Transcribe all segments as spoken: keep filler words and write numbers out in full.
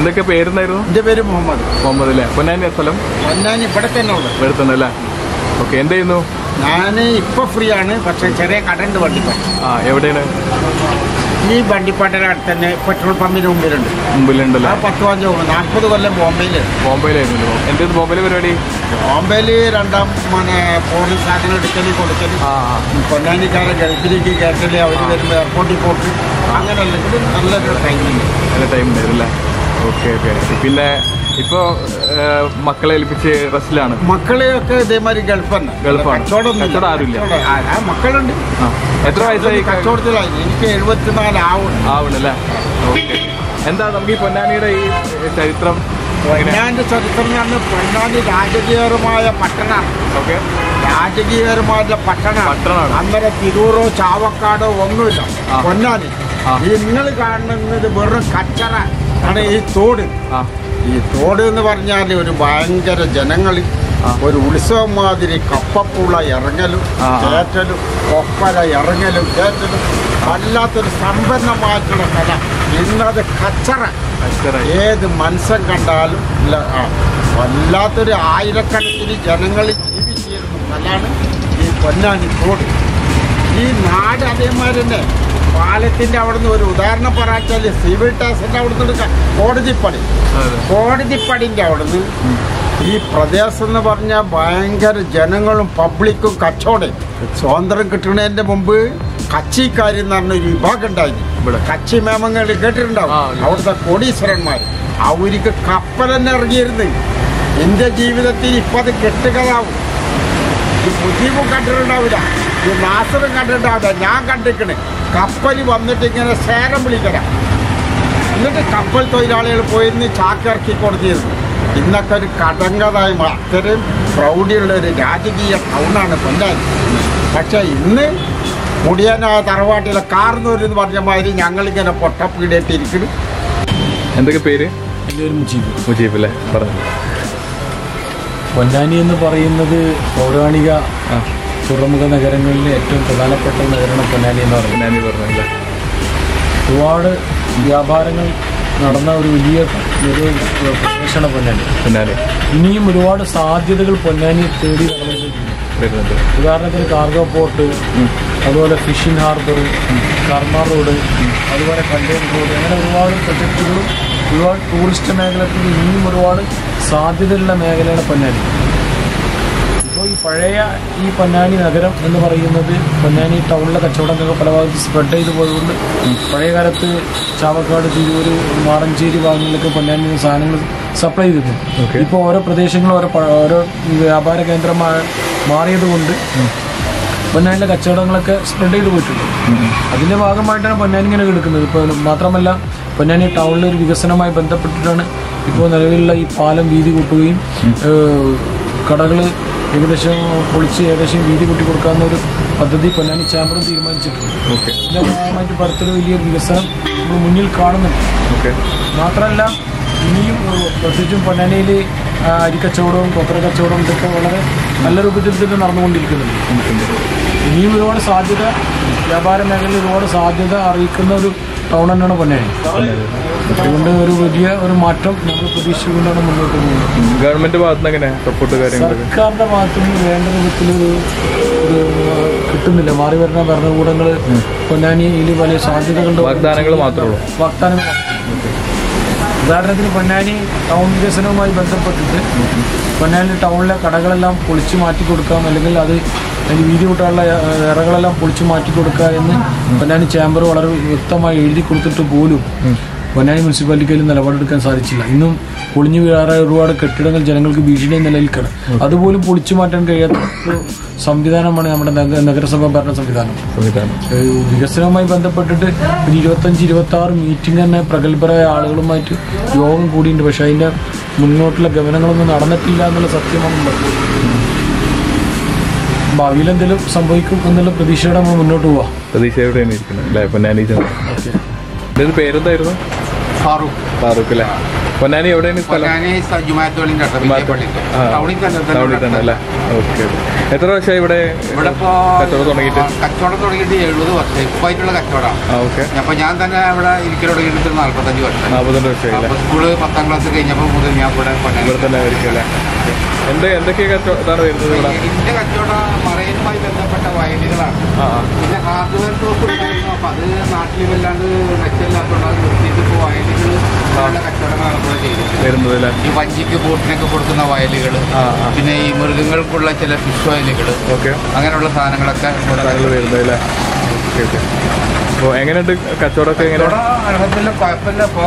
എന്തൊക്കെ പേരുന്നായിരുന്നു? എന്റെ പേര് മുഹമ്മദ്. മുഹമ്മദ് അല്ലേ? പൊന്നാനി സ്ഥലം? പൊന്നാനി ഇവിടെ തന്നെ ഉള്ളത്. ഇവിടെ തന്നെ അല്ലേ? ഓക്കെ. എന്ത് ചെയ്യുന്നു? ഞാൻ ഇപ്പൊ ഫ്രീ ആണ്, പക്ഷെ ചെറിയ കട ഉണ്ട് വണ്ടിപ്പാട്ട്. ആ, എവിടെയാണ്? ഈ വണ്ടിപ്പാട്ടിന്റെ അടുത്ത് തന്നെ പെട്രോൾ പമ്പിന് മുമ്പിലുണ്ട്. മുമ്പിലുണ്ടല്ലോ. പത്ത് പതിനഞ്ച് നാൽപ്പത് കൊല്ലം ബോംബെയില്. ബോംബെയിലായിരുന്നു. എന്ത് ബോംബെയിലെ പരിപാടി? ബോംബെയില് രണ്ടാം പിന്നെ ഫോറിൻ സാധനം എടുക്കല് കൊടുക്കല്, പൊന്നാനിക്കാരെ ഗൾഫിലേക്ക് കയറ്റല്, അവർ വരുമ്പോൾ എയർപോർട്ടിൽ പോക്ക്, അങ്ങനെയല്ല. ഇത് നല്ലൊരു ടൈമിങ്. നല്ല ടൈം ഉണ്ടായിരുന്നല്ലേ? Okay okay. പിന്നെ ഇപ്പൊ മക്കളെ ഏൽപ്പിച്ച് റെസ്റ്റിലാണ്? മക്കളെയൊക്കെ ഇതേമാതിരി ഗൾഫാണ്. ഗൾഫാണ്. കച്ചവടം ആരുമില്ല. മക്കളുണ്ട്. എത്ര വയസ്സായി? കച്ചവടത്തിലായി. എനിക്ക് എഴുപത്തിനാല് ആവണം ആവണല്ലേ? ഓക്കെ. എന്താ നമുക്ക് ഈ പൊന്നാനിയുടെ ഈ ചരിത്രം? പൊന്നാനിന്റെ ചരിത്രം എന്ന് പറഞ്ഞാൽ പൊന്നാനി രാജകീയപരമായ പട്ടണമാണ്. ഓക്കെ. രാജകീയപരമായ പട്ടണമാണ്. പട്ടണമാണ്. അന്നേരം തിരൂറോ ചാവക്കാടോ ഒന്നുമില്ല. പൊന്നാനി നിങ്ങൾ കാണുന്നത് വെറും കച്ചറ ആണ്. ഈ തോട്, ഈ തോട് എന്ന് പറഞ്ഞാൽ ഒരു ഭയങ്കര ജനങ്ങൾ, ഒരു ഉത്സവം മാതിരി കപ്പപ്പുള്ള ഇറങ്ങലും കയറ്റലും, ഒപ്പര ഇറങ്ങലും കയറ്റലും, വല്ലാത്തൊരു സമ്പന്നമായിട്ടുള്ള സ്ഥലം. ഇന്നത് കച്ചറ. ഏത് മനുഷ്യൻ കണ്ടാലും ഇല്ല. വല്ലാത്തൊരു ആയിരക്കണക്കിന് ജനങ്ങൾ ജീവിച്ചിരുന്ന സ്ഥലമാണ് ഈ പൊന്നാനി തോട്. ഈ നാട് അതേമാതിരി തന്നെ പാലത്തിന്റെ അവിടുന്ന് ഒരു ഉദാഹരണം പറയാച്ചാൽ സിവിൽ ടാക്സിന്റെ അവിടുന്ന് എടുക്കാം. കോടതിപ്പടി, കോടതിപ്പടിന്റെ അവിടുന്ന് ഈ പ്രദേശം എന്ന് പറഞ്ഞാൽ ഭയങ്കര ജനങ്ങളും പബ്ലിക്കും കച്ചവടം. സ്വാതന്ത്ര്യം കിട്ടുന്നതിന്റെ മുമ്പ് കച്ചിക്കാരി എന്ന് പറഞ്ഞൊരു വിഭാഗം ഉണ്ടായിരുന്നു. കച്ചി മേമങ്ങൾ കേട്ടിട്ടുണ്ടാവും. അവിടുത്തെ കോടീശ്വരന്മാർ അവർക്ക് കപ്പൽ തന്നെ ഇറങ്ങിയിരുന്നു. എന്റെ ജീവിതത്തിൽ ഇപ്പൊ അത് കെട്ടുകഥാവും. ഈ മുജീബും കണ്ടിട്ടുണ്ടാവില്ല, ഈ നാസറും കണ്ടിട്ടുണ്ടാവില്ല. ഞാൻ കണ്ടിരിക്കണേ കപ്പൽ വന്നിട്ട് ഇങ്ങനെ ശേരം വിളിക്കരാം. എന്നിട്ട് കപ്പൽ തൊഴിലാളികൾ പോയിരുന്ന് ചാക്കിറക്കി കൊടുത്തിരുന്നു. ഇന്നൊക്കെ ഒരു കടങ്കതായി അത്രയും പ്രൗഢിയുള്ള ഒരു രാജകീയ ടൗണാണ് പൊന്നാനി. പക്ഷെ ഇന്ന് മുടിയനായ തറവാട്ടിലെ കാർന്നൂരെന്ന് പറഞ്ഞ മാതിരി ഞങ്ങളിങ്ങനെ പൊട്ടപ്പീടിയിട്ടിരിക്കുന്നു. എന്തൊക്കെ പേര്? എൻ്റെ ഒരു മുജീബ്. മുജീബ് അല്ലേ? പറഞ്ഞു. പൊന്നാനി എന്ന് പറയുന്നത് പൗരാണിക തുറമുഖ നഗരങ്ങളിലെ ഏറ്റവും പ്രധാനപ്പെട്ട നഗരമാണ് പൊന്നാനി എന്ന് പറയുന്നത്. പൊന്നാനി പറഞ്ഞല്ലേ? ഒരുപാട് വ്യാപാരങ്ങൾ നടന്ന ഒരു വലിയ ഒരു പ്രദേശമാണ് പൊന്നാനി. പൊന്നാനി ഇനിയും ഒരുപാട് സാധ്യതകൾ പൊന്നാനി തേടി നടന്നുകൊണ്ടിരിക്കുന്നു. ഉദാഹരണത്തിന് കാർഗോ പോർട്ട്, അതുപോലെ ഫിഷിംഗ് ഹാർബർ, കർമ്മ റോഡ്, അതുപോലെ കണ്ടെയ്നർ റോഡ്, അങ്ങനെ ഒരുപാട് പ്രൊജക്റ്റുകളും ഒരുപാട് ടൂറിസ്റ്റ് മേഖലത്തിൽ ഇനിയും ഒരുപാട് സാധ്യതയുള്ള മേഖലയാണ് പൊന്നാനി. ഇപ്പോൾ ഈ പഴയ ഈ പൊന്നാനി നഗരം എന്ന് പറയുന്നത് പൊന്നാനി ടൗണിലെ കച്ചവടങ്ങളൊക്കെ പല ഭാഗത്ത് സ്പ്രെഡ് ചെയ്ത് പോയതുകൊണ്ട് പഴയ കാലത്ത് ചാവക്കാട്, തിരൂർ, മാറഞ്ചേരി ഭാഗങ്ങളിലൊക്കെ പൊന്നാനി സാധനങ്ങൾ സപ്ലൈ ചെയ്തിരുന്നു. ഇപ്പോൾ ഓരോ പ്രദേശങ്ങളും ഓരോ ഓരോ വ്യാപാര കേന്ദ്രമായി മാറിയത് കൊണ്ട് പൊന്നാനിലെ കച്ചവടങ്ങളൊക്കെ സ്പ്രെഡ് ചെയ്ത് പോയിട്ടുണ്ട്. അതിൻ്റെ ഭാഗമായിട്ടാണ് പൊന്നാനി ഇങ്ങനെ എടുക്കുന്നത്. ഇപ്പോൾ മാത്രമല്ല പൊന്നാനി ടൗണിലെ ഒരു വികസനവുമായി ബന്ധപ്പെട്ടിട്ടാണ് ഇപ്പോൾ നിലവിലുള്ള ഈ പാലം വീതി കൂട്ടുകയും കടകൾ ഏകദേശം പൊളിച്ച് ഏകദേശം വീതി കൂട്ടി കൊടുക്കാവുന്ന ഒരു പദ്ധതി പൊന്നാനി ചാമ്പറും തീരുമാനിച്ചിട്ടുണ്ട്. ഇതിൻ്റെ ഭാഗമായിട്ട് പരത്തിൽ വലിയൊരു വികസനം നമ്മൾ മുന്നിൽ കാണുന്നുണ്ട്. മാത്രമല്ല ഇനിയും പ്രത്യേകിച്ചും പൊന്നാനിയിൽ അരിക്കച്ചവടവും കൊപ്ര കച്ചവടവും ഇതൊക്കെ വളരെ നല്ല രൂപത്തിൽ തന്നെ നടന്നുകൊണ്ടിരിക്കുന്നുണ്ട്. ഇനിയും ഒരുപാട് സാധ്യത, വ്യാപാര മേഖലയിൽ ഒരുപാട് സാധ്യത അറിയിക്കുന്ന ഒരു ടൗൺ തന്നെയാണ് പൊന്നാനി. അതുകൊണ്ട് ഒരു വലിയ ഒരു മാറ്റം നമ്മൾ പ്രതീക്ഷിച്ചുകൊണ്ടാണ് മുന്നോട്ട് പോകുന്നത്. ഗവൺമെന്റ് ഭാഗത്തുനിന്ന് എങ്ങനെ സപ്പോർട്ട് കാര്യങ്ങൾ? സർക്കാരിന്റെ ഭാഗത്തുനിന്ന് വേണ്ട വിധത്തിലൊരു ഒരു കിട്ടുന്നില്ല. മാറി വരുന്ന ഭരണകൂടങ്ങൾ പൊന്നാനിയിൽ വലിയ സാധ്യതകളുടെ വാഗ്ദാനങ്ങൾ മാത്രമേ ഉള്ളൂ. വാഗ്ദാനങ്ങൾ ഉദാഹരണത്തിന് പൊന്നാനി ടൗൺ വികസനവുമായി ബന്ധപ്പെട്ടിട്ട് പൊന്നാനി ടൗണിലെ കടകളെല്ലാം പൊളിച്ചു മാറ്റി കൊടുക്കാം, അല്ലെങ്കിൽ അത് അതിന് വീതി കൂട്ടാനുള്ള ഇറകളെല്ലാം പൊളിച്ചു മാറ്റി കൊടുക്കുക എന്ന് പൊന്നാനി ചാമ്പർ വളരെ വ്യക്തമായി എഴുതി കൊടുത്തിട്ട് പോലും പൊന്നാനി മുനിസിപ്പാലിറ്റിക്ക് നിലപാടെടുക്കാൻ സാധിച്ചില്ല. ഇന്നും പൊളിഞ്ഞു വീഴാറായ ഒരുപാട് കെട്ടിടങ്ങൾ ജനങ്ങൾക്ക് ഭീഷണി നിലനിൽക്കണം. അതുപോലും പൊളിച്ചു മാറ്റാൻ കഴിയാത്ത ഒരു സംവിധാനമാണ് നമ്മുടെ നഗരസഭാ ഭരണ സംവിധാനം. വികസനവുമായി ബന്ധപ്പെട്ടിട്ട് ഒരു ഇരുപത്തഞ്ച് ഇരുപത്തി ആറ് മീറ്റിംഗ് തന്നെ പ്രഗത്ഭരായ ആളുകളുമായിട്ട് യോഗം കൂടിയിട്ടുണ്ട്. പക്ഷെ അതിൻ്റെ മുന്നോട്ടുള്ള ഗമനങ്ങളൊന്നും നടന്നിട്ടില്ല എന്നുള്ള സത്യമാണ്. ഭാവിയിൽ എന്തെങ്കിലും സംഭവിക്കും എന്നുള്ള പ്രതീക്ഷയോടെ നമ്മൾ മുന്നോട്ട് പോവാം. പ്രതീക്ഷയോടെയാണ് ഇരിക്കുന്നത് അല്ലേ? പൊന്നാനി പേരെന്തായിരുന്നു? ഫാറൂഖ്. ഫാറൂഖ് അല്ലേ? പൊന്നാനി എവിടെയാണ് സ്ഥലം? ടൗണിൽ തന്നെ അല്ലേ? ഓക്കെ. എത്ര വർഷമായി ഇവിടെ ഇവിടെ ഇപ്പോ കച്ചവടം തുടങ്ങിയിട്ട്? കച്ചവടം തുടങ്ങിയിട്ട് എഴുപത് വർഷം ഇപ്പായിട്ടുള്ള കച്ചവടമാണ്. ഓക്കെ. അപ്പൊ ഞാൻ തന്നെ ഇവിടെ ഇരിക്കൽ തുടങ്ങിയിട്ട് നാല്പത്തഞ്ച് വർഷം. നാൽപ്പത്തഞ്ച് വർഷമായി. സ്കൂള് പത്താം ക്ലാസ് കഴിഞ്ഞപ്പോൾ മുതൽ ഞാൻ ഇവിടെ ഇവിടെ തന്നെ ആയിരിക്കും അല്ലേ? എന്ത് എന്തൊക്കെ കച്ചവടമാണ് വരുന്നത് ഇവിടെ? ഇതിന്റെ കച്ചവടം മറയുമായി ബന്ധപ്പെട്ട വയലുകളാണ്. പിന്നെ ഹാർഡ്വെയർ ഷോപ്പ് ഉണ്ടായിരുന്നു. അപ്പൊ അത് നാട്ടിൽ വല്ലാണ്ട് മെച്ചമില്ലാത്തതുകൊണ്ട് അത് നിർത്തിയിട്ട് ഇപ്പോൾ വയലുകൾ കച്ചവടങ്ങളാണ് ഇവിടെ ചെയ്തിട്ടുള്ളത്. ഈ വഞ്ചിക്ക് ബോട്ടിനൊക്കെ കൊടുക്കുന്ന വയലുകൾ, പിന്നെ ഈ മൃഗങ്ങൾക്കുള്ള ചില ഫിഷ് വയലുകൾ, അങ്ങനെയുള്ള സാധനങ്ങളൊക്കെ വരുന്നത്. അപ്പോൾ എങ്ങനെയുണ്ട് കച്ചവടമൊക്കെ? എങ്ങനെ? അൽഹംദുലില്ലാ കുഴപ്പമില്ല. ഇപ്പോൾ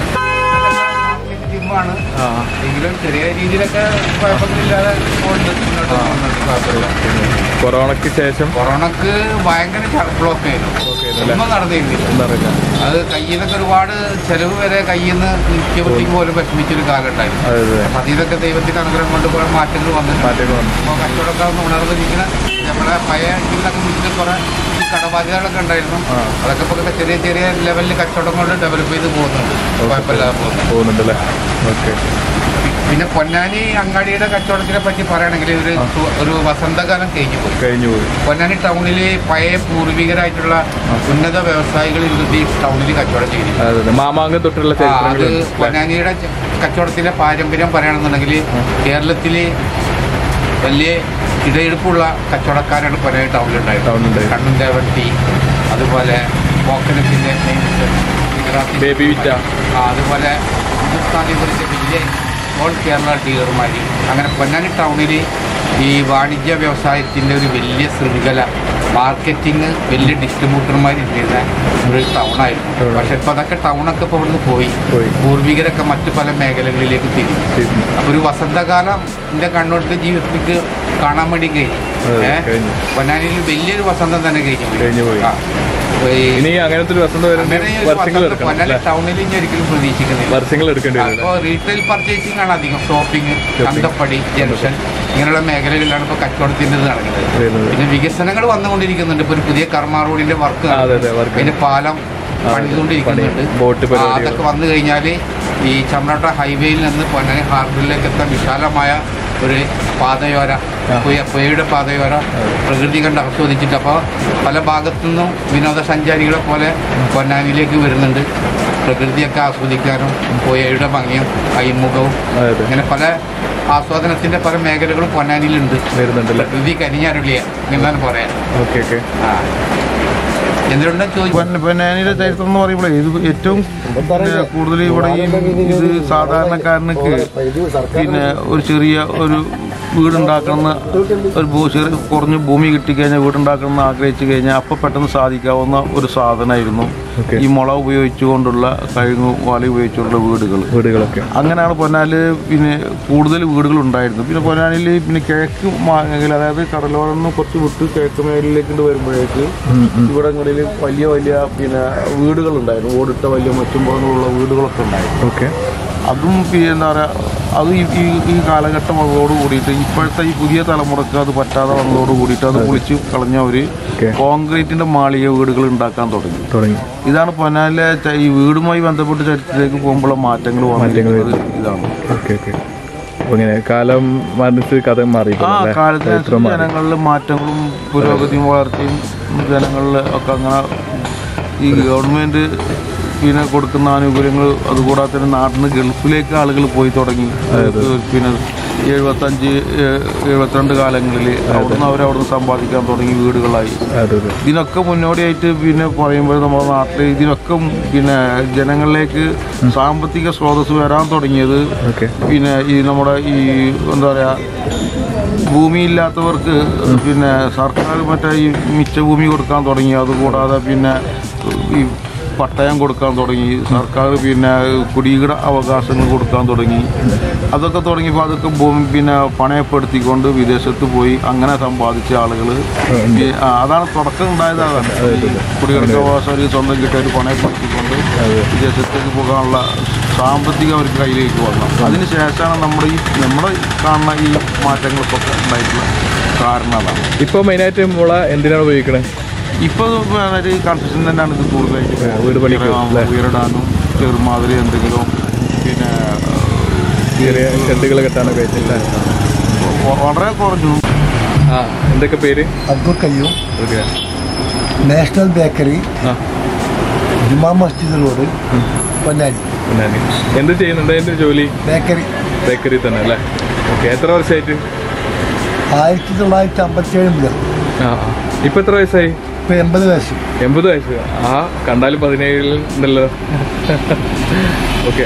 ാണ് എങ്കിലും ചെറിയ രീതിയിലൊക്കെ കുഴപ്പമില്ലാതെ കുഴപ്പമില്ല. കൊറോണക്ക് ശേഷം കൊറോണക്ക് ഭയങ്കര ബ്ലോക്ക് ആയിരുന്നു. ഒന്നും നടന്നിരുന്നില്ല. അത് കയ്യിൽ നിന്നൊക്കെ ഒരുപാട് ചെലവ് വരെ കയ്യിൽ നിന്ന് നിത്യവൃത്തിക്ക് പോലും വിഷമിച്ചൊരു കാലം ഉണ്ടായിരുന്നു. അപ്പൊ അതിലൊക്കെ ദൈവത്തിന്റെ അനുഗ്രഹം കൊണ്ട് കുറെ മാറ്റങ്ങൾ വന്നിട്ടുണ്ട്. അപ്പോൾ കച്ചവടമൊക്കെ ഉണർന്നിരിക്കുന്ന നമ്മളെ പഴയ ഇതിലൊക്കെ വീട്ടിൽ കുറെ കടബാധ്യതകളൊക്കെ ഉണ്ടായിരുന്നു. അതൊക്കെ ഇപ്പോൾ ചെറിയ ചെറിയ ലെവലിൽ കച്ചവടം കൊണ്ട് ഡെവലപ്പ് ചെയ്ത് പോകുന്നുണ്ട്. കുഴപ്പമില്ലാതെ പോകുന്നുണ്ടല്ലേ? ഓക്കെ. പിന്നെ പൊന്നാനി അങ്ങാടിയുടെ കച്ചവടത്തിനെ പറ്റി പറയുകയാണെങ്കിൽ ഒരു ഒരു വസന്തകാലം കഴിഞ്ഞു പോയി കഴിഞ്ഞു പോയി പൊന്നാനി ടൗണിൽ പഴയ പൂർവികരായിട്ടുള്ള ഉന്നത വ്യവസായികൾ ഇരുത്തി ടൗണിൽ കച്ചവടം ചെയ്തിട്ടുണ്ട്. മാമാങ്കം തൊട്ടുള്ള അത് പൊന്നാനിയുടെ കച്ചവടത്തിലെ പാരമ്പര്യം പറയുകയാണെന്നുണ്ടെങ്കിൽ കേരളത്തിൽ വലിയ ഇടയെടുപ്പുള്ള കച്ചവടക്കാരാണ് പൊന്നാനി ടൗണിലുണ്ടായിരുന്നത്. കണ്ണൂർ വട്ടി, അതുപോലെ പോക്കനത്തിന്റെ ബേബി വിറ്റ, അതുപോലെ ഹിന്ദുസ്ഥാനി കുറിച്ച് വലിയ ഓൾ കേരള ഡീലർമാർ. അങ്ങനെ പൊന്നാനി ടൗണിൽ ഈ വാണിജ്യ വ്യവസായത്തിൻ്റെ ഒരു വലിയ ശൃംഖല, മാർക്കറ്റിങ്, വലിയ ഡിസ്ട്രിബ്യൂട്ടർമാർ ഇരുന്ന ഒരു ടൗണായിരുന്നു. പക്ഷെ ഇപ്പോൾ അതൊക്കെ ടൗണൊക്കെ ഇപ്പോൾ ഇവിടുന്ന് പോയി പൂർവികരൊക്കെ മറ്റു പല മേഖലകളിലേക്ക് തിരിഞ്ഞു. അപ്പോൾ ഒരു വസന്തകാലം കണ്ണൂരിൻ്റെ ജീവിതത്തിലേക്ക് കാണാൻ വേണ്ടി കഴിഞ്ഞു. ഏഹ് പൊന്നാനിയിൽ വലിയൊരു വസന്തം തന്നെ കഴിഞ്ഞു പോയി. അങ്ങനത്തെ പൊന്നാനി ടൗണിൽ ഇനി ഒരിക്കലും പ്രതീക്ഷിക്കുന്നില്ല. അപ്പോൾ റീറ്റെയിൽ പർച്ചേസിംഗ് ആണ് അധികം. ഷോപ്പിംഗ്, അന്തപ്പടി, ജംഗ്ഷൻ ഇങ്ങനെയുള്ള മേഖലകളിലാണ് ഇപ്പോൾ കച്ചവടത്തിൻ്റെ നടക്കുന്നത്. പിന്നെ വികസനങ്ങൾ വന്നുകൊണ്ടിരിക്കുന്നുണ്ട്. ഇപ്പോൾ ഒരു പുതിയ കർമ്മ റോഡിന്റെ വർക്ക്, പിന്നെ പാലം പണിതുകൊണ്ടിരിക്കുന്നുണ്ട്. അതൊക്കെ വന്നു കഴിഞ്ഞാൽ ഈ ചമ്രട്ട ഹൈവേയിൽ നിന്ന് പൊന്നാനി ഹാർബറിലേക്ക് എത്താൻ വിശാലമായ ഒരു പാതയോര, പുഴയുടെ പാതയോര പ്രകൃതി കണ്ട് ആസ്വദിച്ചിട്ട് അപ്പോൾ പല ഭാഗത്തു നിന്നും വിനോദസഞ്ചാരികളെ പോലെ പൊന്നാനിയിലേക്ക് വരുന്നുണ്ട്. പ്രകൃതിയൊക്കെ ആസ്വദിക്കാനും പുഴയുടെ ഭംഗിയും കൈമുഖവും ഇങ്ങനെ പല ആസ്വാദനത്തിന്റെ പല മേഖലകളും പൊന്നാനിയിലുണ്ട്. വരുന്നുണ്ട്. പ്രകൃതി കരിഞ്ഞരുളിയ എന്നാണ് പറയാം. Okay okay. ആ പൊന്നാനിയുടെ ചരിത്രം എന്ന് പറയുമ്പോൾ ഇത് ഏറ്റവും കൂടുതൽ ഇവിടെ ഈ ഇത് സാധാരണക്കാരനക്ക് പിന്നെ ഒരു ചെറിയ ഒരു വീടുണ്ടാക്കണമെന്ന് ഒരു ചെറിയ കുറഞ്ഞ ഭൂമി കിട്ടിക്കഴിഞ്ഞാൽ വീടുണ്ടാക്കണമെന്ന് ആഗ്രഹിച്ചു കഴിഞ്ഞാൽ അപ്പം പെട്ടെന്ന് സാധിക്കാവുന്ന ഒരു സാധനമായിരുന്നു ഈ മുള ഉപയോഗിച്ചുകൊണ്ടുള്ള കഴുങ്ങു വാല ഉപയോഗിച്ചുകൊണ്ടുള്ള വീടുകൾ വീടുകളൊക്കെ അങ്ങനെയാണ് പൊന്നാനിൽ പിന്നെ കൂടുതൽ വീടുകൾ ഉണ്ടായിരുന്നു. പിന്നെ പൊന്നാനിൽ പിന്നെ കിഴക്ക് മേഖല, അതായത് കടലോരം നിന്ന് കുറച്ച് വിട്ട് കിഴക്ക് മേഖലയിലേക്ക് വരുമ്പോഴേക്ക് ഇവിടങ്ങളിൽ വലിയ വലിയ പിന്നെ വീടുകളുണ്ടായിരുന്നു. ഓടിട്ട വലിയ മറ്റുമ്പുറങ്ങളുള്ള വീടുകളൊക്കെ ഉണ്ടായിരുന്നു. ഓക്കെ. അതും പിന്നെ എന്താ പറയുക, അത് ഈ ഈ കാലഘട്ടം വന്നതോട് കൂടിയിട്ട് ഇപ്പോഴത്തെ ഈ പുതിയ തലമുറക്ക് അത് പറ്റാതെ വന്നതോട് കൂടിയിട്ട് അത് പൊളിച്ച് കളഞ്ഞവർ കോൺക്രീറ്റിന്റെ മാളിക വീടുകൾ ഉണ്ടാക്കാൻ തുടങ്ങി തുടങ്ങി ഇതാണ് പൊന്നാനിലെ ഈ വീടുമായി ബന്ധപ്പെട്ട് ചരിത്രത്തിലേക്ക് പോകുമ്പോൾ മാറ്റങ്ങൾ വന്നിരിക്കുന്നത്. ഇതാണ്. Okay okay. അങ്ങനെ കാലം കഥ മാറി. ആ കാലത്തിനനുസരിച്ച് ജനങ്ങളിൽ മാറ്റങ്ങളും പുരോഗതിയും വളർച്ചയും ജനങ്ങളിൽ ഒക്കെ അങ്ങനെ ഈ ഗവൺമെന്റ് പിന്നെ കൊടുക്കുന്ന ആനുകൂല്യങ്ങൾ, അതുകൂടാതെ തന്നെ നാട്ടിൽ നിന്ന് ഗൾഫിലേക്ക് ആളുകൾ പോയി തുടങ്ങി. പിന്നെ എഴുപത്തഞ്ച് എഴുപത്തിരണ്ട് കാലങ്ങളിൽ അവിടുന്ന് അവരവിടുന്ന് സമ്പാദിക്കാൻ തുടങ്ങി വീടുകളായി. ഇതിനൊക്കെ മുന്നോടിയായിട്ട് പിന്നെ പറയുമ്പോൾ നമ്മുടെ നാട്ടിൽ ഇതിനൊക്കെ പിന്നെ ജനങ്ങളിലേക്ക് സാമ്പത്തിക സ്രോതസ് വരാൻ തുടങ്ങിയത് പിന്നെ ഈ നമ്മുടെ ഈ എന്താ പറയുക ഭൂമിയില്ലാത്തവർക്ക് പിന്നെ സർക്കാർ മറ്റേ ഈ മിച്ചഭൂമി കൊടുക്കാൻ തുടങ്ങി. അതുകൂടാതെ പിന്നെ ഈ പട്ടയം കൊടുക്കാൻ തുടങ്ങി സർക്കാർ. പിന്നെ കുടികിട അവകാശങ്ങൾ കൊടുക്കാൻ തുടങ്ങി. അതൊക്കെ തുടങ്ങിയപ്പോൾ അതൊക്കെ ഭൂമി പിന്നെ പണയപ്പെടുത്തിക്കൊണ്ട് വിദേശത്ത് പോയി അങ്ങനെ സമ്പാദിച്ച ആളുകൾ. അതാണ് തുടക്കം ഉണ്ടായത്. അതാണ് കുടികിട അവകാശം സ്വന്തം കിട്ടിയ പണയപ്പെടുത്തിക്കൊണ്ട് വിദേശത്തേക്ക് പോകാനുള്ള സാമ്പത്തികം അവർക്ക് കയ്യിലേക്ക് വന്നു. അതിന് ശേഷമാണ് നമ്മുടെ ഈ നമ്മുടെ കാണുന്ന ഈ മാറ്റങ്ങൾക്കൊക്കെ ഉണ്ടായിട്ടുള്ള കാരണം. അതാണ് ഇപ്പോൾ മെയിനായിട്ട് മുള എന്തിനാണ് ഉപയോഗിക്കണത്? ഇപ്പോൾ കൺസ്ട്രക്ഷൻ തന്നെയാണ് ഇത് കൂടുതലായിട്ട് വീട് പണി വീടിടാനും ചെറുമാതിരി എന്തെങ്കിലും പിന്നെ ചെറിയ ഷെഡുകൾ കെട്ടാനൊക്കെ ആയിട്ടില്ല. വളരെ കുറഞ്ഞു. ആ എന്തൊക്കെ പേര്? Abdul Kayyum, okay. National bakery, ആ ജുമാ മസ്ജിദ് റോഡ്, പൊന്നാനി. പൊന്നാനി. എന്ത് ചെയ്യുന്നുണ്ട്? എൻ്റെ ജോലി ബേക്കറി. ബേക്കറി തന്നെ അല്ലേ? ഓക്കെ. എത്ര വർഷമായിട്ട്? ആയിരത്തി തൊള്ളായിരത്തി അമ്പത്തിയേഴ് മുതൽ. ആ ഇപ്പം എത്ര വയസ്സായി? ഇപ്പം എൺപത് വയസ്സ്. എൺപത് വയസ്സ്. ആ കണ്ടാലും പതിനേഴിൽ ഉണ്ടല്ലോ. ഓക്കെ.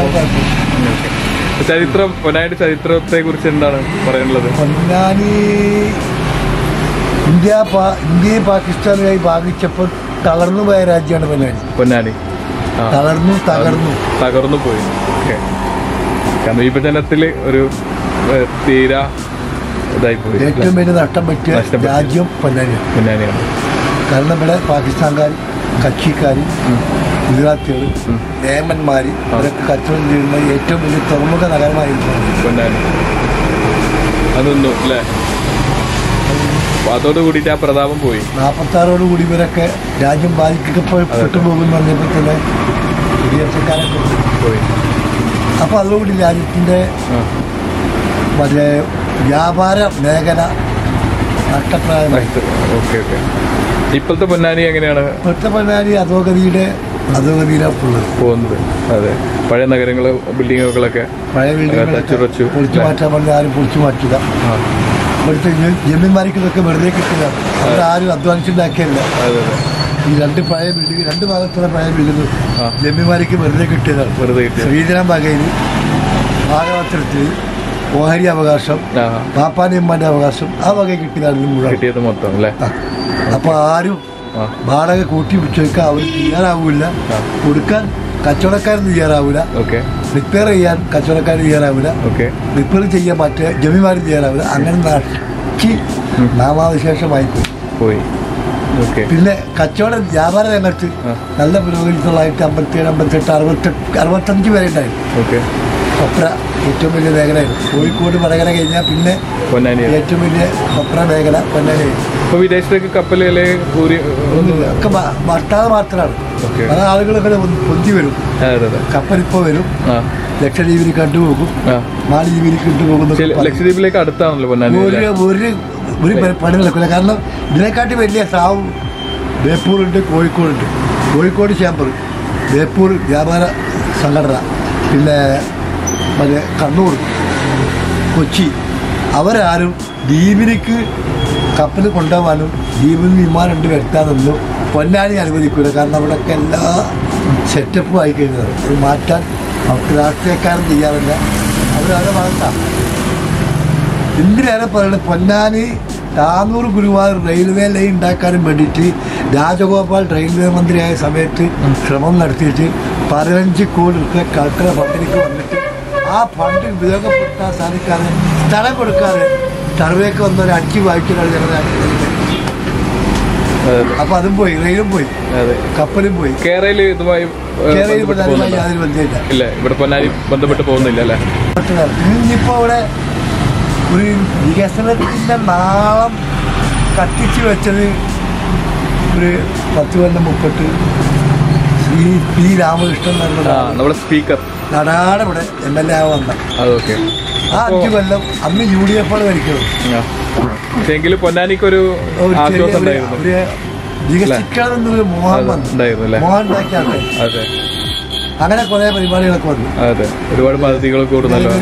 ചരിത്രം, പൊന്നാനിയുടെ ചരിത്രത്തെ കുറിച്ച് എന്താണ് പറയാനുള്ളത്? പൊന്നാനി ഇന്ത്യ ഇന്ത്യയെ പാകിസ്ഥാനുമായി ഭാഗിച്ചപ്പോൾ തളർന്നു പോയ രാജ്യമാണ് പൊന്നാനി. പൊന്നാനി തളർന്നു തകർന്നു തകർന്നു പോയി. ഓക്കെ. കാരണം വിഭജനത്തിൽ ഒരു തീരാ ഇതായി പോയി. ഏറ്റവും വലിയ നഷ്ടം പറ്റിയ രാജ്യം പൊന്നാനിയാണ്. പൊന്നാനിയാണ്. കാരണം ഇവിടെ പാകിസ്ഥാൻകാർ, കക്ഷിക്കാർ, ഗുജറാത്തികൾ, നേമന്മാർ അവരൊക്കെ കച്ചവടം ചെയ്യുന്ന ഏറ്റവും വലിയ തുറമുഖ നഗരമായിരുന്നു പൊന്നാനി. അതൊന്നും അല്ലേ? അതോട് കൂടിയിട്ട് ആ പ്രതാപം പോയി. നാൽപ്പത്തി ആറോട് കൂടി ഇവരൊക്കെ രാജ്യം ബാധിക്കപ്പോൾ പെട്ടുപോകുമെന്ന് പറഞ്ഞപ്പോൾ തന്നെ കുടിയേറ്റക്കാരൊക്കെ പോയി. അപ്പോൾ അതോടുകൂടി രാജ്യത്തിൻ്റെ മറ്റേ വ്യാപാര മേഖല നഷ്ടപ്രായമായി. Okay okay. ഇപ്പോഴത്തെ പൊന്നാനി എങ്ങനെയാണ്? ഇപ്പോഴത്തെ പൊന്നാനി അധോഗതിയുടെ അധോഗതിയിലാണ് പോകുന്നത്. അതെ. പഴയ നഗരങ്ങൾ, ബിൽഡിങ്ങുകളൊക്കെ പഴയ ബിൽഡിങ്ങുകളൊക്കെ പൊളിച്ചു മാറ്റാൻ പറഞ്ഞാൽ ആരും പൊളിച്ചു മാറ്റില്ല. ഇവിടുത്തെ ജമീന്മാർക്ക് ഇതൊക്കെ വെറുതെ കിട്ടുകയാണ്. അവിടെ ആരും അധ്വാനിച്ചുണ്ടാക്കിയല്ല. ഈ രണ്ട് പഴയ ബിൽഡിംഗ്, രണ്ട് ഭാഗത്തുള്ള പഴയ ബിൽഡിംഗ് ജമീന്മാർക്ക് വെറുതെ കിട്ടിയതാണ്. വെറുതെ കിട്ടിയ ശ്രീധരൻ വകയിൽ ഭാഗവത്രത്തിൽ ഓഹരി അവകാശം, പാപ്പാനിയമ്മന്റെ അവകാശം, ആ വക കിട്ടിയതാണ് മുഴുവൻ കിട്ടിയത് മൊത്തം അല്ലേ? അപ്പൊ ആരും വാടക കൂട്ടി ചോദിക്കാൻ അവർ തയ്യാറാവൂല. കൊടുക്കാൻ കച്ചവടക്കാരൻ തയ്യാറാവൂല. റിപ്പയർ ചെയ്യാൻ കച്ചവടക്കാർ തയ്യാറാവില്ല. റിപ്പയർ ചെയ്യാൻ മറ്റേ ജമീന്മാർ തയ്യാറാവില്ല. അങ്ങനെ നശിച്ച് നാമാവിശേഷമായി പോയി. പിന്നെ കച്ചവടം വ്യാപാര രംഗത്ത് നല്ല പുരോഗതി തൊള്ളായിരത്തി അമ്പത്തിയേഴ് അമ്പത്തെട്ട് അറുപത്തെട്ട് അറുപത്തഞ്ച് വരെ ഉണ്ടായിരുന്നു. കൊപ്ര ഏറ്റവും വലിയ മേഖലയായിരുന്നു. കോഴിക്കോട് വടകര കഴിഞ്ഞാൽ പിന്നെ ഏറ്റവും വലിയ കൊപ്ര മേഖല പൊന്നാനിയായിരുന്നു. വിദേശത്തേക്ക് കപ്പലുകളെ ഒക്കെ ഭർത്താവ് മാത്രമാണ്. പല ആളുകളൊക്കെ പൊന്തി വരും. കപ്പലിപ്പോ വരും, ലക്ഷദ്വീപിൽ കണ്ടുപോകും, മാലദ്വീപിൽ കണ്ടുപോകുന്നു. ലക്ഷദ്വീപിലേക്ക് അടുത്താണല്ലോ പൊന്നാനി. ഒരു ഒരു ഒരു പണി നടക്കില്ല. കാരണം ഇതിനെക്കാട്ടി വലിയ സാവും ബേപ്പൂറുണ്ട്, കോഴിക്കോടുണ്ട്. കോഴിക്കോട് ചേംബർ, ബേപ്പൂർ വ്യാപാര സംഘടന, പിന്നെ മറ്റേ കണ്ണൂർ, കൊച്ചി, അവരാരും ദ്വീപിലേക്ക് കപ്പൽ കൊണ്ടുപോകാനും ദ്വീപിൽ വിമാനം ഉണ്ട് വരുത്താനൊന്നും പൊന്നാനി അനുവദിക്കില്ല. കാരണം അവിടെയൊക്കെ എല്ലാ സെറ്റപ്പും ആയി കഴിഞ്ഞത്. അത് മാറ്റാൻ അവർക്ക് രാഷ്ട്രീയക്കാരൻ ചെയ്യാറില്ല. അവരവരുടെ ഭാഗത്താണ്. എന്തിനേറെ പറയുന്നത്, പൊന്നാനി താനൂർ ഗുരുവായൂർ റെയിൽവേ ലൈൻ ഉണ്ടാക്കാനും വേണ്ടിയിട്ട് രാജഗോപാൽ റെയിൽവേ മന്ത്രിയായ സമയത്ത് ശ്രമം നടത്തിയിട്ട് പതിനഞ്ച് കോടി റുപ്യ കളക്ടർ ഫണ്ടിലേക്ക് വന്നിട്ട് ആ ഫണ്ട് ഉപയോഗപ്പെടുത്താൻ സാധിക്കാതെ സ്ഥലം കൊടുക്കാതെ സർവേക്ക് വന്നൊരു അടിച്ചു വായിച്ചിട്ടാണ് ഞങ്ങൾ. അപ്പൊ അതും പോയി, റെയിലും പോയി, കപ്പലും പോയി. കേരളയിൽ ഇതുമായി കേരളയിൽ പൊന്നാനിയുമായി യാതൊരു ബന്ധമില്ല. ഇവിടെ പൊന്നാനി ബന്ധപ്പെട്ട് പോകുന്നില്ല അല്ലേ? ഇന്നിപ്പോ അവിടെ ഒരു വികസനത്തിന്റെ നാളം കത്തിച്ചു വെച്ചത് ഒരു പത്ത് കൊല്ലം മുപ്പട്ട് ശ്രീ പി രാമകൃഷ്ണൻ നമ്മുടെ സ്പീക്കർ നടാടെ ഇവിടെ എം എൽ എ ആവാൻ വന്ന ആ അഞ്ചു കൊല്ലം അന്ന് യു ഡി എഫ് ആണ് ഭരിക്കുന്നത്. പൊന്നാനിക്കൊരു വികസിക്കണമെന്നൊരു മോഹൻ വന്നു, മോഹൻ ഉണ്ടാക്കിയാണ്. അങ്ങനെ കുറെ പരിപാടികളൊക്കെ വന്നു. ഒരുപാട് പദ്ധതികൾ കൂടുന്നല്ലോ.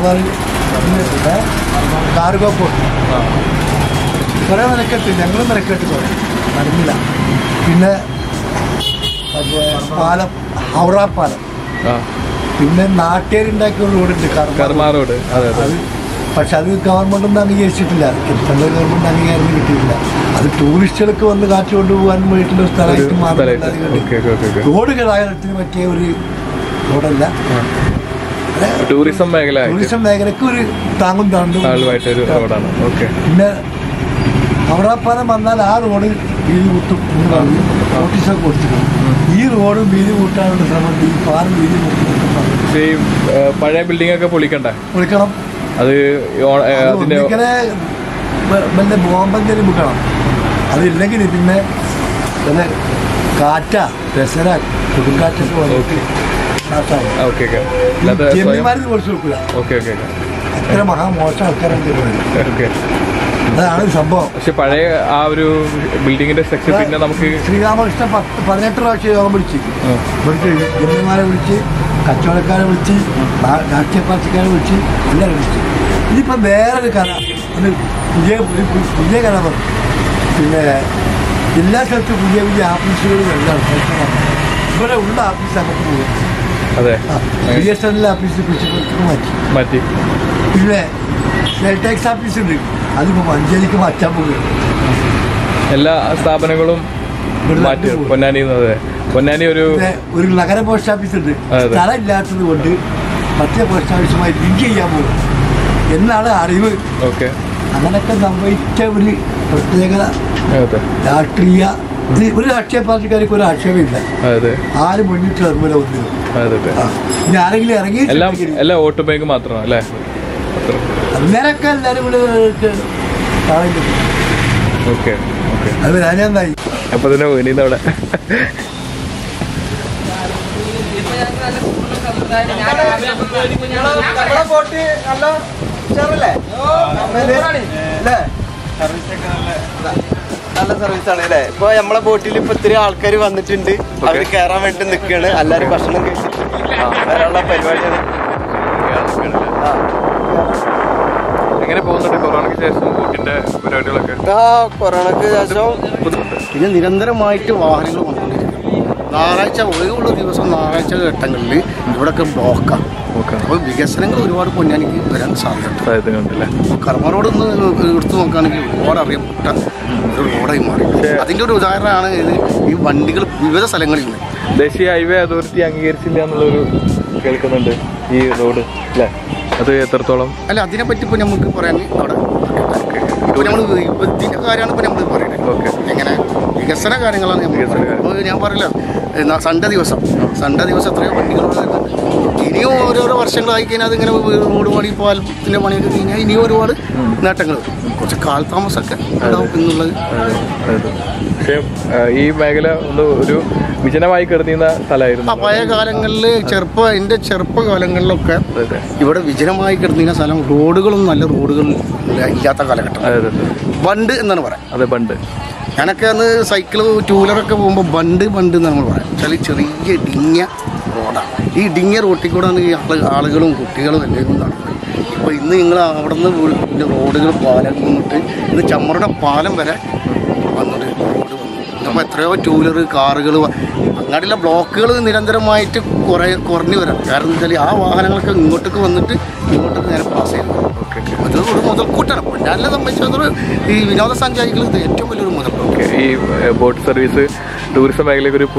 കാർഗോ പോർട്ട് കുറെ മെനക്കെട്ട്, ഞങ്ങളും മെനക്കെട്ട് കുറെ നടന്നില്ല. പിന്നെ മറ്റേ പാലം, ഹൗറ പാലം, പിന്നെ നാട്ടേരുണ്ടാക്കിയ റോഡുണ്ട് കർമ്മ റോഡ്. അത് പക്ഷെ അത് ഗവൺമെന്റ് ഒന്നും അംഗീകരിച്ചിട്ടില്ല. സെൻട്രൽ ഗവൺമെന്റ് അംഗീകാരം കിട്ടിയിട്ടില്ല. അത് ടൂറിസ്റ്റുകൾക്ക് വന്ന് കാറ്റ് കൊണ്ടുപോകാൻ വേണ്ടിയിട്ടുള്ള സ്ഥലമായിട്ട് മാറി. റോഡ് ഗതാഗതത്തിന് പറ്റിയ ഒരു റോഡല്ല. ടൂറിസം മേഖല ടൂറിസം മേഖലക്ക് ഒരു താങ്ങും താണ്ടും. പിന്നെ ഹൗറാപ്പാലം വന്നാൽ ആ റോഡ് വീതി കൂട്ടും എന്ന് പറഞ്ഞ് നോട്ടീസൊക്കെ കൊടുത്തിട്ടുണ്ട്. ഈ റോഡ് വീതി കൂട്ടാനുള്ള ശ്രമം ഈ പാലം വീതി കൂട്ടും. പഴയ ബിൽഡിംഗ് ഒക്കെ പൊളിക്കണ്ടേ? പൊളിക്കണം. അത് ഇങ്ങനെ വല്ല ബോംബെങ്കിലും വിൽക്കണം. അതില്ലെങ്കിൽ പിന്നെ വല്ല കാറ്റ പെസര കൊടുങ്കാറ്റൊക്കെ വന്നിട്ട് ഓക്കെ ഓക്കെ ഓക്കെ ഓക്കെ എത്ര മഹാമോശം ആൾക്കാരുണ്ട് ഓക്കെ. അതാണ് സംഭവം. പക്ഷെ പഴയ ആ ഒരു ബിൽഡിങ്ങിന്റെ സ്ട്രക്ചർ പിന്നെ നമുക്ക് ശ്രീരാമകൃഷ്ണൻ പത്ത് പതിനെട്ട് പ്രാവശ്യം യോഗം വിളിച്ച് വിളിച്ച് ജന്മിമാരെ വിളിച്ച് കച്ചവടക്കാരെ വിളിച്ച് രാഷ്ട്രീയ പാർട്ടിക്കാരെ വിളിച്ച് എല്ലാവരും വിളിച്ച്. ഇതിപ്പം വേറൊരു കഥ ഒരു പുതിയ ഒരു പുതിയ കഥ പറഞ്ഞു. പിന്നെ എല്ലാ സ്ഥലത്തും പുതിയ പുതിയ ഓഫീസുകൾ എല്ലാം ഇവിടെ ഉള്ള ഓഫീസ് അങ്ങോട്ട് പോകും. അതെ, B S N L office കൃഷിപ്പുറത്തേക്ക് മാറ്റി മാറ്റി. പിന്നെ സെൽ ടാക്സ് ഓഫീസ് ഉണ്ട്, അതിപ്പോൾ മഞ്ചേരിക്ക് മാറ്റാൻ പോകുക. എല്ലാ സ്ഥാപനങ്ങളും മാറ്റി പൊന്നാനി. അതെ, പൊന്നാനി ഒരു ഒരു നഗര പോസ്റ്റ് ഓഫീസ് ഉണ്ട്, സ്ഥലം ഇല്ലാത്തത് കൊണ്ട് മറ്റേ പോസ്റ്റ് ഓഫീസുമായി ലിങ്ക് ചെയ്യാൻ പോകും എന്നാണ് അറിവ്. ഓക്കെ, അങ്ങനെയൊക്കെ സംഭവിച്ച ഒരു പ്രത്യേകത രാഷ്ട്രീയ ഒരു രാഷ്ട്രീയ പാർട്ടിക്കാർക്ക് ഒരു ആക്ഷേപമില്ല. ആരും മുന്നിട്ട് നിർമ്മല ഒന്നിനും ഇനി ആരെങ്കിലും ഇറങ്ങി എല്ലാം വോട്ട് ബാങ്ക് മാത്രമാണ് അല്ലേ? അന്നേരമൊക്കെ എല്ലാവരും കൂടെ ഓക്കെ ഓക്കെ. അത് ഞാനെന്തായി അപ്പൊ തന്നെ വീണീന്ന് അവിടെ നല്ല സർവീസ് ആണ് അല്ലേ? ഇപ്പൊ നമ്മളെ ബോട്ടിൽ ഇപ്പൊ ഇത്തിരി ആൾക്കാർ വന്നിട്ടുണ്ട്, അവർ കയറാൻ വേണ്ടി നിൽക്കുകയാണ്. എല്ലാരും ഭക്ഷണം കഴിച്ചിട്ട് വരാനുള്ള പരിപാടിയാണ്. എങ്ങനെ പോകുന്നുണ്ട് കൊറോണയ്ക്ക് ശേഷം ബോട്ടിന്റെ പരിപാടികളൊക്കെ? ആ കൊറോണയ്ക്ക് ശേഷം പിന്നെ നിരന്തരമായിട്ട് വാഹനങ്ങൾ വന്നുകൊണ്ടിരിക്കും. ഞായറാഴ്ച ഒഴിവുള്ള ദിവസം ഞായറാഴ്ച ഘട്ടങ്ങളിൽ ഇവിടെയൊക്കെ ബ്ലോക്കാണ്. അപ്പോൾ വികസനങ്ങൾ ഒരുപാട് പൊന്നാനിക്ക് വരാൻ സാധ്യതയുണ്ടല്ലേ? കർമ്മ റോഡ് ഒന്ന് എടുത്തു നോക്കുകയാണെങ്കിൽ ഒരുപാട് അറിയപ്പെട്ട ഒരു റോഡായി മാറി. അതിൻ്റെ ഒരു ഉദാഹരണമാണ് ഇത്. ഈ വണ്ടികൾ വിവിധ സ്ഥലങ്ങളിൽ നിന്ന് ദേശീയ ഹൈവേ അതോറിറ്റി അംഗീകരിച്ചില്ല എന്നുള്ളൊരു കേൾക്കുന്നുണ്ട് ഈ റോഡ് അല്ലേ? അത് എത്രത്തോളം അല്ല അതിനെപ്പറ്റി ഇപ്പോൾ നമുക്ക് പറയാൻ അവിടെ ഇപ്പോൾ നമ്മൾ ഇതിൻ്റെ കാര്യമാണ് ഇപ്പോൾ നമ്മൾ പറയുന്നത്. ഓക്കെ, എങ്ങനെ വികസന കാര്യങ്ങളാണ് നമ്മൾ ഞാൻ പറയില്ല. സൺഡേ ദിവസം സൺഡേ ദിവസം എത്രയോ വണ്ടികൾ വരുന്നുണ്ട്. ഇനിയും ഓരോരോ വർഷങ്ങളായി കഴിഞ്ഞാൽ അതിങ്ങനെ റോഡ് പണി പാലത്തിൻ്റെ പണിയൊക്കെ കഴിഞ്ഞാൽ ഇനിയും ഒരുപാട് നേട്ടങ്ങൾ കുറച്ച് കാലതാമസമൊക്കെ ഉണ്ടാവും എന്നുള്ളത്. പക്ഷേ ഈ മേഖല ഒന്ന് ഒരു വിജനമായി കിടന്നിരുന്ന സ്ഥലമായിരുന്നു പഴയ കാലങ്ങളിൽ. ചെറുപ്പ എൻ്റെ ചെറുപ്പകാലങ്ങളിലൊക്കെ ഇവിടെ വിജനമായി കിടന്നിരുന്ന സ്ഥലം, റോഡുകളൊന്നും നല്ല റോഡുകൾ ഇല്ലാത്ത കാലഘട്ടം. ബണ്ട് എന്നാണ് പറയാം. അതെ, ബണ്ട്. ഞാനൊക്കെ അന്ന് സൈക്കിള് ടൂ വീലറൊക്കെ പോകുമ്പോൾ ബണ്ട് ബണ്ട് എന്നാണ് നമ്മൾ പറയാം. വെച്ചാൽ ചെറിയ ഇടുങ്ങിയ റോഡാണ്. ഈ ഇടുങ്ങിയ റോട്ടിൽ കൂടെയാണ് ഈ ആള് ആളുകളും കുട്ടികളും എല്ലാവരും നടക്കുന്നത്. ഇപ്പോൾ ഇന്ന് നിങ്ങൾ അവിടെ നിന്ന് റോഡുകൾ പാലം വന്നിട്ട് ഇന്ന് ചമ്മറുടെ പാലം വരെ വന്നിട്ട് റോഡ് വന്നു. അപ്പോൾ എത്രയോ ടൂ വീലർ കാറുകൾ അങ്ങാടിയുള്ള ബ്ലോക്കുകൾ നിരന്തരമായിട്ട് കുറേ കുറഞ്ഞു വരാം. കാരണം എന്താ വെച്ചാൽ ആ വാഹനങ്ങളൊക്കെ ഇങ്ങോട്ടേക്ക് വന്നിട്ട് ഇങ്ങോട്ടേക്ക് നേരെ പാസ് ചെയ്യുന്നത്. അത് ഒരു മുതൽക്കൂട്ടാണ്. പൊന്നാനിനെ സംബന്ധിച്ചിടത്തോളം ഈ വിനോദസഞ്ചാരികൾ ഇത് ഏറ്റവും വലിയൊരു മുതൽ. ഈ ബോട്ട് സർവീസ് ടൂറിസം മേഖലയ്ക്ക് ഒരു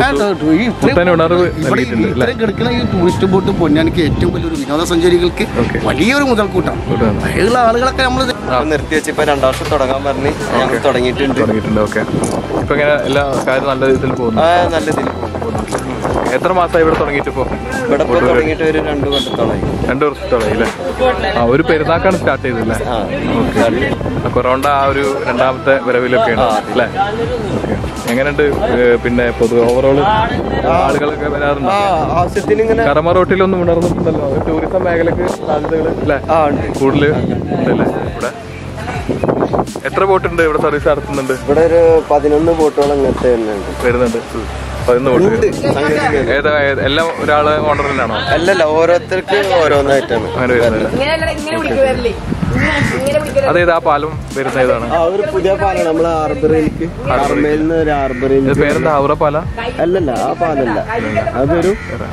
കിടക്കുന്ന ഈ ടൂറിസ്റ്റ് ബോട്ട് പൊന്നാനിക്ക് ഏറ്റവും വലിയൊരു വിനോദസഞ്ചാരികൾക്ക് വലിയൊരു മുതൽക്കൂട്ടാണ്. അതിലുള്ള ആളുകളൊക്കെ നമ്മൾ നിർത്തി വെച്ച് ഇപ്പൊ രണ്ടാം വർഷം തുടങ്ങാൻ പറഞ്ഞ് ഞങ്ങൾ തുടങ്ങിയിട്ടുണ്ട്. ഓക്കെ, ഇപ്പൊ ഇങ്ങനെ എല്ലാ കാര്യം നല്ല രീതിയിൽ പോകുന്നു. നല്ല രീതിയിൽ എത്ര മാസമായി ഇവിടെ തുടങ്ങിയിട്ട്? ഇപ്പോൾ ഇവിടെ തുടങ്ങിയിട്ട് ഒരു രണ്ടു വർഷത്തോളായി. രണ്ടു വർഷത്തോളായി അല്ലേ? ആ, ഒരു പെരുന്നാക്കാണ് സ്റ്റാർട്ട് ചെയ്തല്ലേ? ഓക്കെ, കൊറോണ ആ ഒരു രണ്ടാമത്തെ വരവിലൊക്കെയാണ് അല്ലേ? എങ്ങനെയുണ്ട് പിന്നെ പൊതുവെ ഓവറോള് ആളുകളൊക്കെ വരാറുണ്ട്? ആവശ്യത്തിന് ഇങ്ങനെ കർമ്മ റോട്ടിലൊന്നും ഉണർന്നിട്ടുണ്ടല്ലോ ടൂറിസം മേഖലക്ക് സാധ്യതകൾ അല്ലേ? കൂടുതൽ ഉണ്ടല്ലേ ഇവിടെ? എത്ര ബോട്ടുണ്ട് ഇവിടെ സർവീസ് നടത്തുന്നുണ്ട്? ഇവിടെ ഒരു പതിനൊന്ന് ബോട്ടുകൾ അങ്ങനത്തെ വരുന്നുണ്ട്. പതിനൊന്ന് ബോട്ട് ഏതാ? എല്ലാം ഒരാള് ഓണറിനാണോ? അല്ലല്ല, ഓരോരുത്തർക്ക് ഓരോന്നായിട്ടാണ് അങ്ങനെ വരുന്നത്. അതേത് ആ പാലം വരുന്ന ഏതാണ്? ഒരു പുതിയ പാലാണ് നമ്മളെ ഹാർബറിലേക്ക് ഹാർബറിൽ നിന്ന് ഒരു ഹാർബറിൽ. പേരെന്താ? ഔറ പാല? അല്ലല്ല, ആ പാലല്ല, അതൊരു.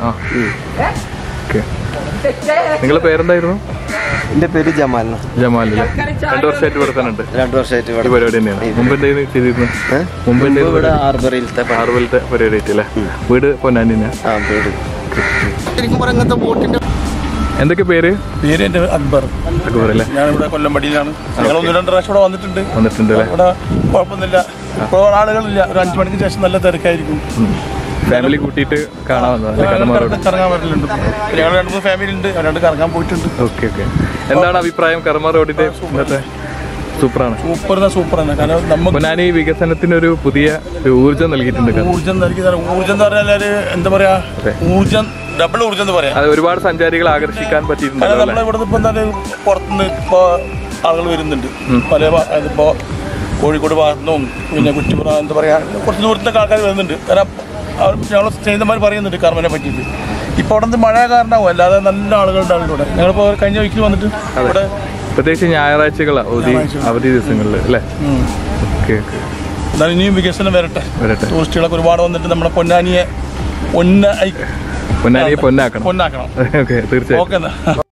നിങ്ങളെ പേരെന്തായിരുന്നു? എന്റെ പേര് ജമാൽ. ജമാലില്ലേ? രണ്ടു വർഷമായിട്ട് ഇവിടെ തന്നെ ഉണ്ട്? രണ്ടു വർഷമായിട്ട് ഈ പരിപാടി തന്നെയാണ്. മുമ്പ് എന്തായിരുന്നു ചെയ്തിരുന്നത്? മുമ്പ് ഇവിടെ ഹാർബറിലത്തെ ഹാർബറിലത്തെ പരിപാടി ആയിട്ടല്ലേ? വീട് പൊന്നാനി തന്നെയാ? ശരിക്കും പറയാം ഇങ്ങനത്തെ ബോട്ടിന്റെ എന്തൊക്കെ പേര്? പേര് എന്റെ അക്ബർ. അക്ബർ അല്ലേ? ഞാനിവിടെ കൊല്ലംപടിയിലാണ്. ഞങ്ങൾ ഒന്ന് രണ്ട് പ്രാവശ്യം ഇവിടെ വന്നിട്ടുണ്ട്. വന്നിട്ടുണ്ട് അല്ലേ? ഇവിടെ കുഴപ്പമൊന്നുമില്ല, ഇപ്പോൾ ആളുകളില്ല. ഒരു അഞ്ചു മണിക്ക് ശേഷം നല്ല തിരക്കായിരിക്കും. ഫാമിലി കൂട്ടിയിട്ട് കാണാൻ കറങ്ങാൻ വരലുണ്ട്. ഞങ്ങൾ രണ്ട് മൂന്ന് ഫാമിലി ഉണ്ട്, അവരോട് കറങ്ങാൻ പോയിട്ടുണ്ട്. Okay okay. എന്താണ് അഭിപ്രായം കർമ്മ റോഡിന്റെ ഇന്നത്തെ? സൂപ്പറാണ്. സൂപ്പർ സൂപ്പർ തന്നെ. കാരണം നമുക്ക് പൊന്നാനി വികസനത്തിനൊരു പുതിയ ഊർജ്ജം നൽകിയിട്ടുണ്ട്. ഊർജ്ജം നൽകി ഊർജ്ജം എന്ന് പറഞ്ഞാൽ എന്താ പറയാ, ഊർജ്ജം ഡബിൾ ഊർജ്ജം എന്ന് പറയാം. അത് ഒരുപാട് സഞ്ചാരികളെ ആകർഷിക്കാൻ പറ്റിയിട്ടുണ്ട്. നമ്മളെ ഇവിടുന്ന് ഇപ്പൊ എന്തായാലും പുറത്തുനിന്ന് ഇപ്പൊ ആളുകൾ വരുന്നുണ്ട്. പല ഇപ്പോ കോഴിക്കോട് ഭാഗത്തുനിന്നും പിന്നെ കുറ്റിപ്പുറ എന്താ പറയാ കുറച്ച് ദൂരത്തൊക്കെ ആൾക്കാർ വരുന്നുണ്ട്. കാരണം ഞങ്ങൾ സ്നേഹിതന്മാർ പറയുന്നുണ്ട് കർമ്മനെ പറ്റിയിട്ട്. ഇപ്പൊ അവിടെ നിന്ന് മഴ കാരണമാവും, അല്ലാതെ നല്ല ആളുകളുണ്ടാവും ഇവിടെ. ഞങ്ങളിപ്പോ കഴിഞ്ഞ വീക്കിൽ വന്നിട്ട് ഇവിടെ പ്രത്യേകിച്ച് ഞായറാഴ്ചകൾ അവധി ദിവസങ്ങളിൽ അല്ലേ. Okay okay. എന്നാലും ഇനിയും വികസനം വരട്ടെ. വരട്ടെ. ടൂറിസ്റ്റുകളൊക്കെ ഒരുപാട് വന്നിട്ട് നമ്മുടെ പൊന്നാനിയെ പൊന്ന പൊന്നാനിയെ പൊന്നാക്കണം. പൊന്നാക്കണം. ഓക്കെ തീർച്ചയായും. ഓക്കെ എന്നാ.